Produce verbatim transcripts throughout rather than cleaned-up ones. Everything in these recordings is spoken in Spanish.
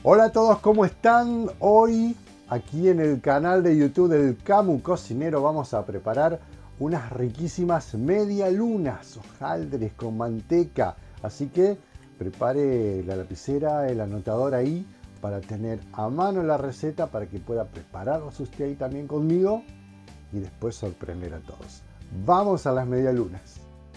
Hola a todos, ¿cómo están? Hoy aquí en el canal de YouTube del Camu Cocinero vamos a preparar unas riquísimas medialunas, hojaldres con manteca. Así que prepare la lapicera, el anotador ahí para tener a mano la receta para que pueda prepararlos usted ahí también conmigo y después sorprender a todos. Vamos a las medialunas.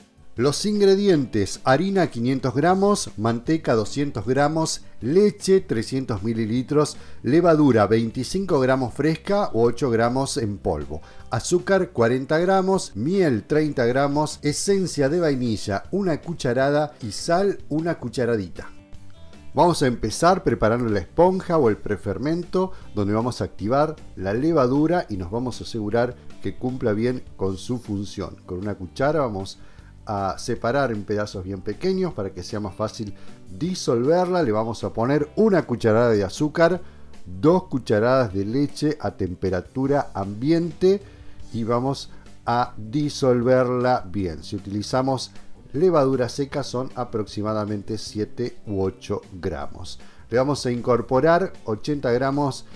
Los ingredientes: harina quinientos gramos, manteca doscientos gramos, leche trescientos mililitros, levadura veinticinco gramos fresca o ocho gramos en polvo, azúcar cuarenta gramos, miel treinta gramos, esencia de vainilla una cucharada y sal una cucharadita. Vamos a empezar preparando la esponja o el prefermento, donde vamos a activar la levadura y nos vamos a asegurar que cumpla bien con su función. Con una cuchara vamos a separar en pedazos bien pequeños para que sea más fácil disolverla. Le vamos a poner una cucharada de azúcar, dos cucharadas de leche a temperatura ambiente y vamos a disolverla bien. Si utilizamos levadura seca son aproximadamente siete u ocho gramos. Le vamos a incorporar ochenta gramos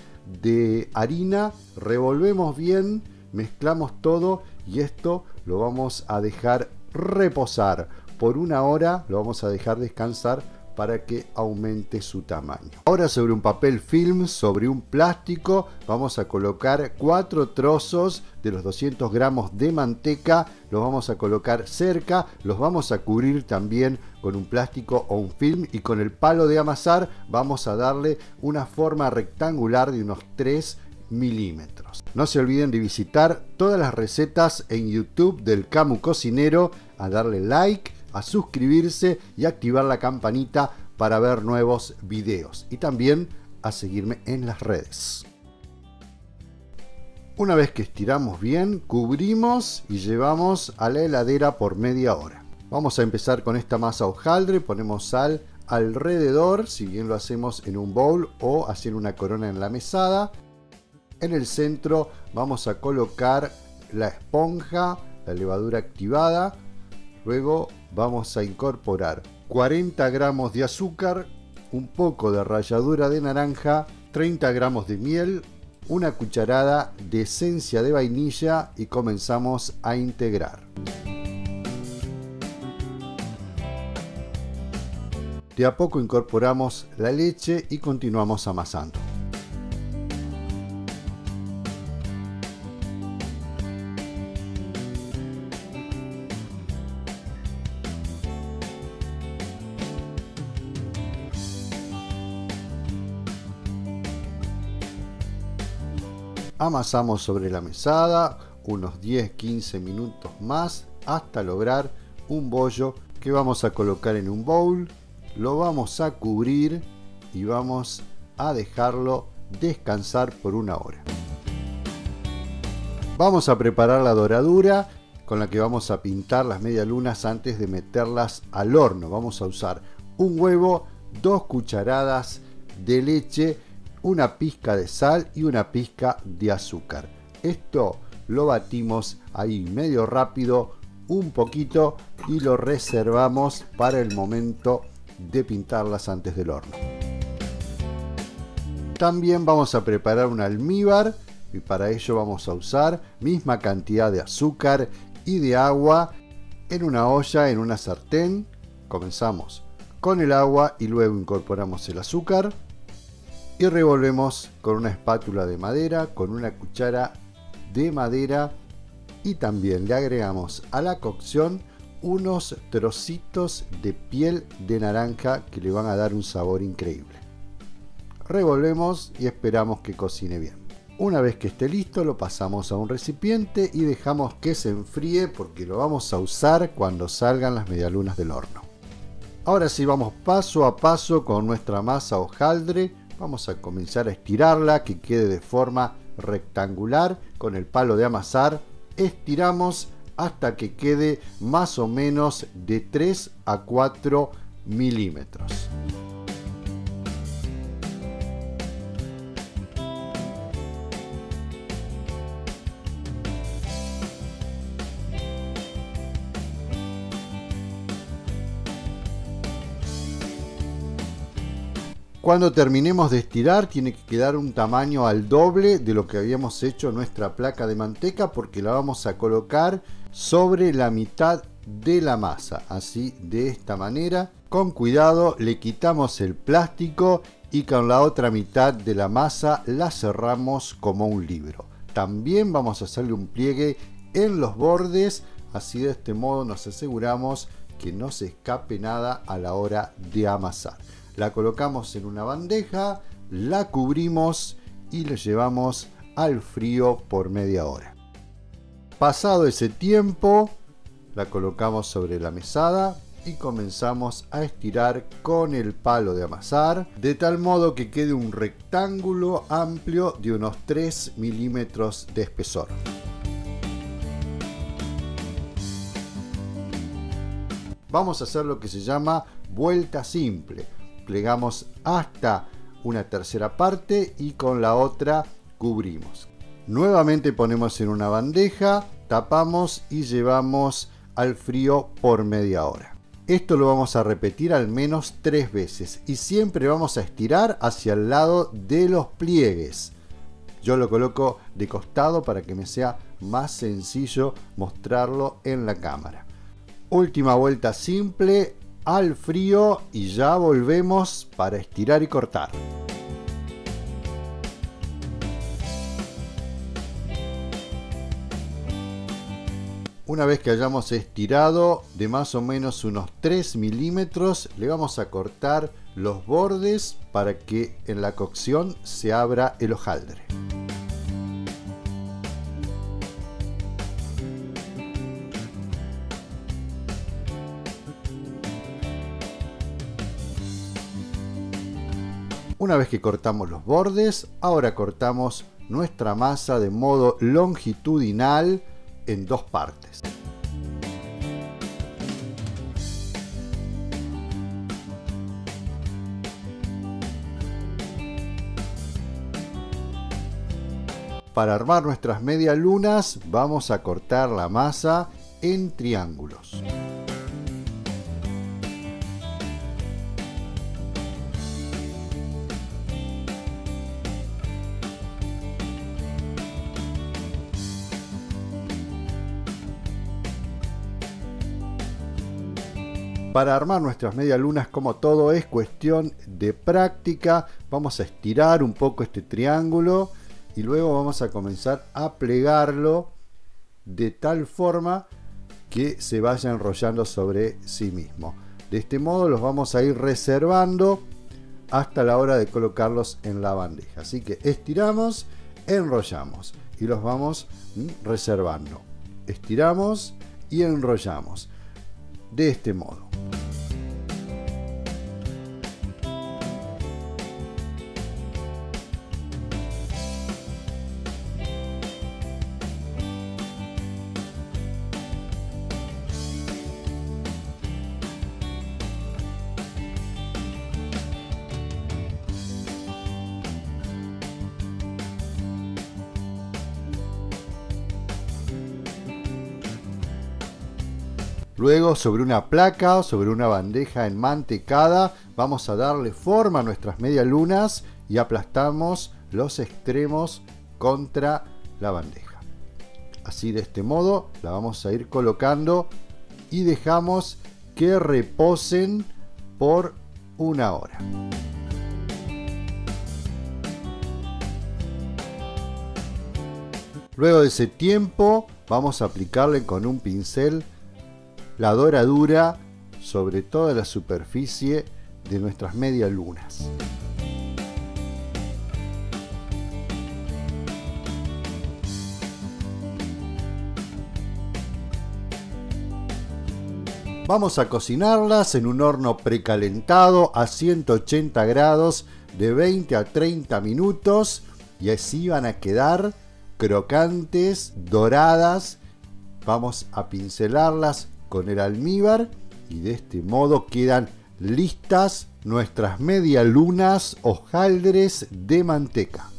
de harina, revolvemos bien, mezclamos todo y esto lo vamos a dejar reposar por una hora. Lo vamos a dejar descansar para que aumente su tamaño. Ahora, sobre un papel film, sobre un plástico, vamos a colocar cuatro trozos de los doscientos gramos de manteca. Los vamos a colocar cerca, los vamos a cubrir también con un plástico o un film y con el palo de amasar vamos a darle una forma rectangular de unos tres milímetros. No se olviden de visitar todas las recetas en YouTube del Camu Cocinero, a darle like, a suscribirse y activar la campanita para ver nuevos videos y también a seguirme en las redes. Una vez que estiramos bien, cubrimos y llevamos a la heladera por media hora. Vamos a empezar con esta masa hojaldre. Ponemos sal alrededor, si bien lo hacemos en un bowl o haciendo una corona en la mesada. En el centro vamos a colocar la esponja, la levadura activada. Luego vamos a incorporar cuarenta gramos de azúcar, un poco de ralladura de naranja, treinta gramos de miel, una cucharada de esencia de vainilla y comenzamos a integrar. De a poco incorporamos la leche y continuamos amasando. Amasamos sobre la mesada unos diez a quince minutos más hasta lograr un bollo que vamos a colocar en un bowl. Lo vamos a cubrir y vamos a dejarlo descansar por una hora. Vamos a preparar la doradura con la que vamos a pintar las medialunas antes de meterlas al horno. Vamos a usar un huevo, dos cucharadas de leche, una pizca de sal y una pizca de azúcar. Esto lo batimos ahí medio rápido, un poquito, y lo reservamos para el momento de pintarlas antes del horno. También vamos a preparar un almíbar y para ello vamos a usar misma cantidad de azúcar y de agua en una olla, en una sartén. Comenzamos con el agua y luego incorporamos el azúcar y revolvemos con una espátula de madera, con una cuchara de madera, y también le agregamos a la cocción unos trocitos de piel de naranja que le van a dar un sabor increíble. Revolvemos y esperamos que cocine bien. Una vez que esté listo, lo pasamos a un recipiente y dejamos que se enfríe porque lo vamos a usar cuando salgan las medialunas del horno. Ahora sí, vamos paso a paso con nuestra masa hojaldre. Vamos a comenzar a estirarla, que quede de forma rectangular. Con el palo de amasar estiramos hasta que quede más o menos de tres a cuatro milímetros. Cuando terminemos de estirar tiene que quedar un tamaño al doble de lo que habíamos hecho nuestra placa de manteca, porque la vamos a colocar sobre la mitad de la masa, así de esta manera. Con cuidado le quitamos el plástico y con la otra mitad de la masa la cerramos como un libro. También vamos a hacerle un pliegue en los bordes, así de este modo nos aseguramos que no se escape nada a la hora de amasar. La colocamos en una bandeja, la cubrimos y le llevamos al frío por media hora. Pasado ese tiempo, la colocamos sobre la mesada y comenzamos a estirar con el palo de amasar, de tal modo que quede un rectángulo amplio de unos tres milímetros de espesor. Vamos a hacer lo que se llama vuelta simple. Plegamos hasta una tercera parte y con la otra cubrimos. Nuevamente ponemos en una bandeja, tapamos y llevamos al frío por media hora. Esto lo vamos a repetir al menos tres veces y siempre vamos a estirar hacia el lado de los pliegues. Yo lo coloco de costado para que me sea más sencillo mostrarlo en la cámara. Última vuelta simple al frío y ya volvemos para estirar y cortar. Una vez que hayamos estirado de más o menos unos tres milímetros, le vamos a cortar los bordes para que en la cocción se abra el hojaldre. Una vez que cortamos los bordes, ahora cortamos nuestra masa de modo longitudinal en dos partes. Para armar nuestras medialunas vamos a cortar la masa en triángulos. Para armar nuestras medialunas, como todo es cuestión de práctica, vamos a estirar un poco este triángulo y luego vamos a comenzar a plegarlo de tal forma que se vaya enrollando sobre sí mismo. De este modo los vamos a ir reservando hasta la hora de colocarlos en la bandeja. Así que estiramos, enrollamos y los vamos reservando. Estiramos y enrollamos. De este modo. Luego, sobre una placa o sobre una bandeja enmantecada, vamos a darle forma a nuestras medialunas y aplastamos los extremos contra la bandeja. Así, de este modo, la vamos a ir colocando y dejamos que reposen por una hora. Luego de ese tiempo, vamos a aplicarle con un pincel la doradura sobre toda la superficie de nuestras medialunas. Vamos a cocinarlas en un horno precalentado a ciento ochenta grados de veinte a treinta minutos y así van a quedar crocantes, doradas. Vamos a pincelarlas con el almíbar y de este modo quedan listas nuestras medialunas hojaldres de manteca.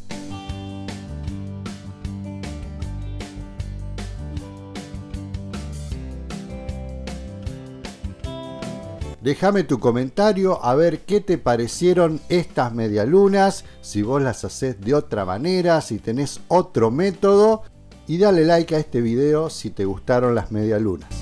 Déjame tu comentario a ver qué te parecieron estas medialunas, si vos las hacés de otra manera, si tenés otro método, y dale like a este video si te gustaron las medialunas.